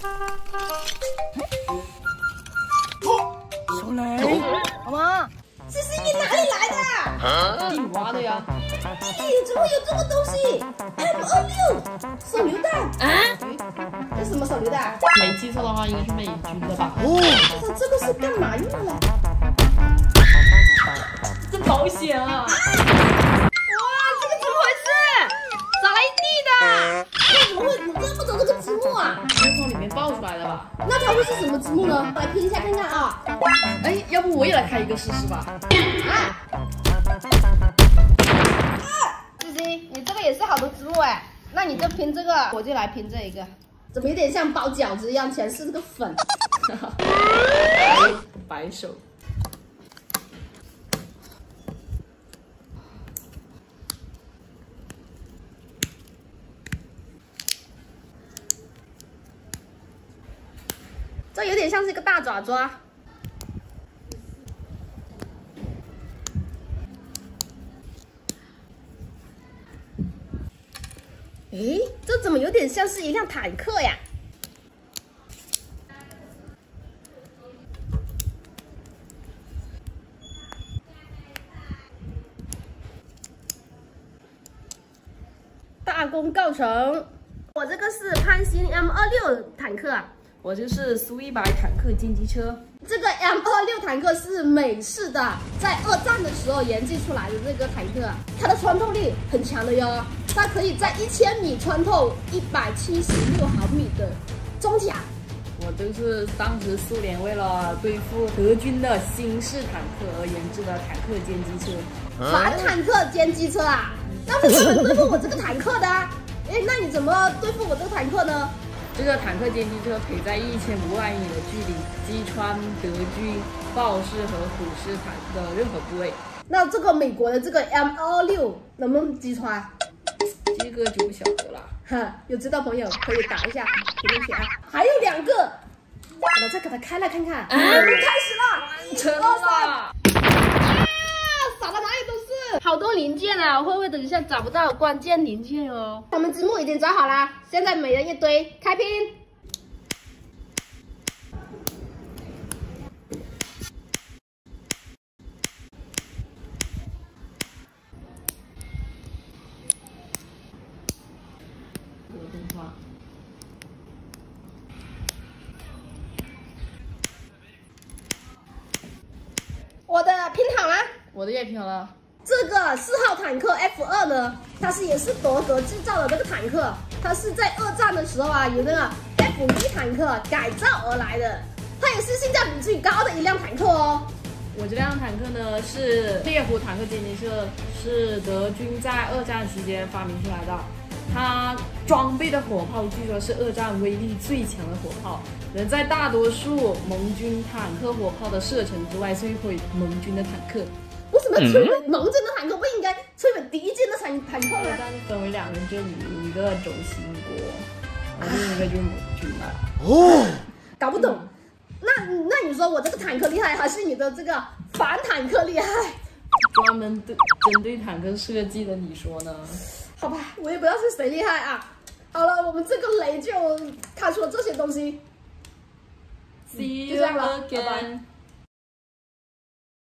小雷，好吗？ 这是你哪里来的？ 地挖的呀。 咦，怎么有这个东西 ？M26手榴弹啊？这什么手榴弹？ 没记错的话，应该是美军的吧？ 哦，这个是干嘛用的嘞？ 这保险啊！ 哇，这个怎么回事？咋来地的？为什么会这么多这个积木啊？ 是从里面爆出来的吧？ 那它会是什么积木呢？来拼一下看看啊！ 哎，要不我也来开一个试试吧？ 志鑫，你这个也是好的积木哎，那你就拼这个，我就来拼这一个。怎么有点像包饺子一样，全是这个粉？ 白手。 这有点像是一个大爪爪。诶，这怎么有点像是一辆坦克呀？大功告成！我这个是潘兴 M26坦克啊。 我就是苏100坦克歼击车。 这个 M26坦克是美式的，在二战的时候研制出来的这个坦克，它的穿透力很强的哟，它可以在1000米穿透176毫米的装甲。 我就是当时苏联为了对付德军的新式坦克而研制的坦克歼击车。 反坦克歼击车啊？那是怎么对付我这个坦克的啊？哎，那你怎么对付我这个坦克呢？ 这个坦克歼击车可以在1500米的距离击穿德军豹式和虎式坦克的任何部位。 那这个美国的这个 M26能不能击穿？ 这个就不晓得了。 哈，有知道朋友可以打一下评论区啊。还有2个，我们再给它开来看看。我们开始了， 完成了。 撒到哪里都是， 好多零件啊，会不会等一下找不到关键零件哦？ 我们积木已经找好了，现在每人一堆，开拼。 我的动画。 我的拼好了。 我的也拼好了。 这个4号坦克 F2呢，它也是德国制造的这个坦克，它是在二战的时候啊，由那个 F1坦克改造而来的，它也是性价比最高的一辆坦克哦。 我这辆坦克呢是猎虎坦克歼击车，是德军在二战期间发明出来的。它装备的火炮据说是二战威力最强的火炮，能在大多数盟军坦克火炮的射程之外摧毁盟军的坦克。 为什么摧毁盟军的坦克不应该摧毁敌军的坦克呢？ 二战分为2个阵营，一个轴心国，另一个就是盟军了。 哦，搞不懂。那你说我这个坦克厉害，还是你的这个反坦克厉害？ 专门针对坦克设计的，你说呢？ 好吧，我也不知道是谁厉害啊。好了，我们这个雷就看出了这些东西。 See 就 you 这样了，拜 again. 拜。